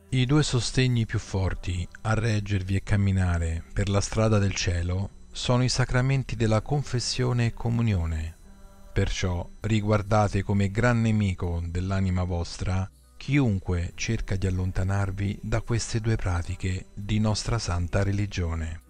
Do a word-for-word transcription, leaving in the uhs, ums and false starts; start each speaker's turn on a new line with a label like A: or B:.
A: I due sostegni più forti a reggervi e camminare per la strada del cielo sono i sacramenti della confessione e comunione. Perciò riguardate come gran nemico dell'anima vostra chiunque cerca di allontanarvi da queste due pratiche di nostra santa religione.